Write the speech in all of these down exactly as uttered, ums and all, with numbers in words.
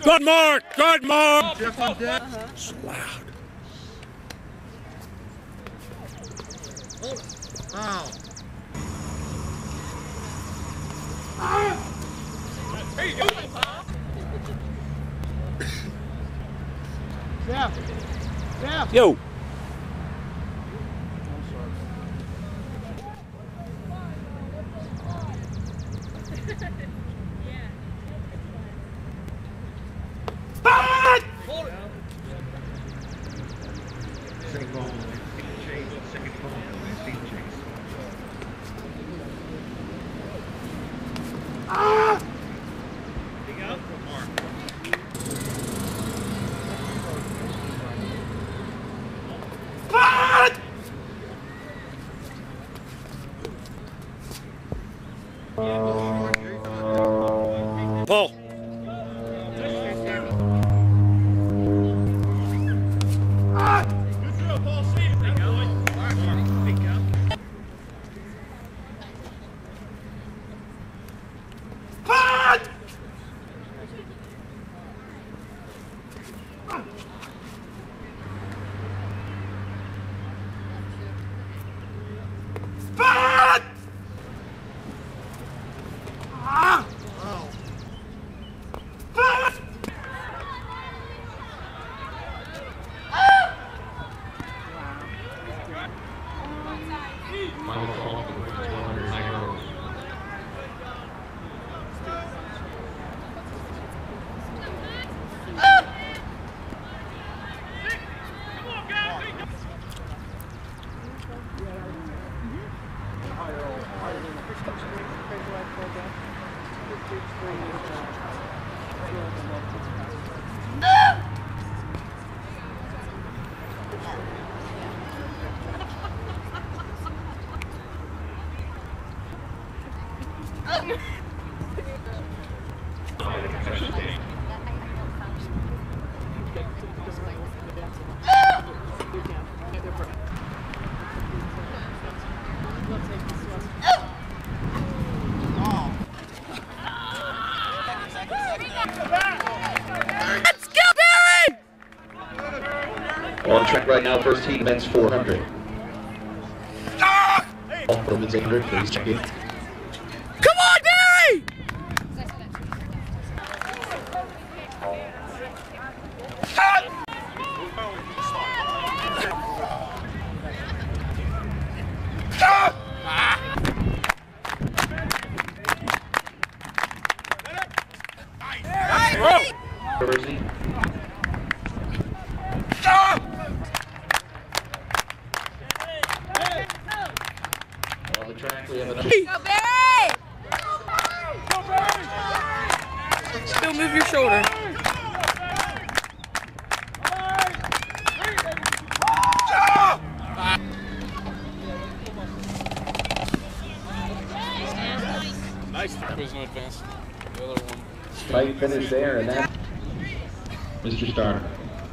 Good mark! Good mark! It's loud. Wow. There you go. Jeff. Jeff. Yo. Second ball. Second ball. Ah! There you go. Mark. Paul. Good throw, Paul. See it. There you go. Mark, Mark. There you go. Final call for the twelve hundred Tiger Hurdles. Let's go, Barry! On track right now, first heat, men's four hundred. Ah! Women's eight hundred, please check in. Come on, Barry! Ah! Ah! Ah! Jersey. Ah! On the track, we have another. Go Barry! Still move your shoulder. Nice. There was no advance. The other one. Tight finish there, and that. Mister Starter.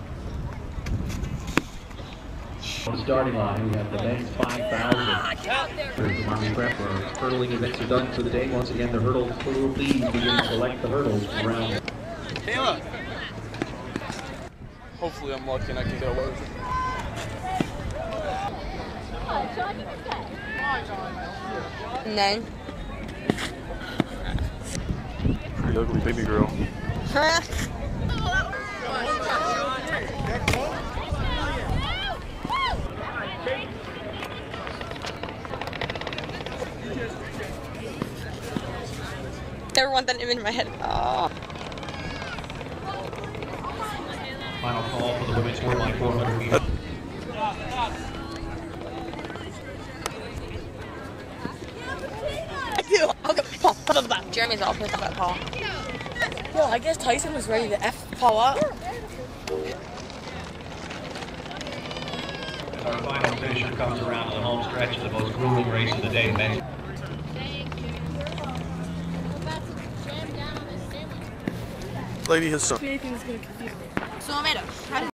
On the starting line, we have the men's five thousand. Army prep for hurdling events are done for the day. Once again, the hurdle crew, please begin to select the hurdles around. Taylor. Hopefully I'm lucky and I can get away with it. And then. Pretty ugly baby girl. Never want that image in my head. Oh. Final call for the women's four by four hundred meters. I'll go Paul. Jeremy's all pissed off at Paul. Yo, I guess Tyson was ready to F Paul up. As our final finisher comes around to the home stretch of the most grueling race of the day, men's. Lady has some. Anything's gonna confuse me. So, Amanda, how did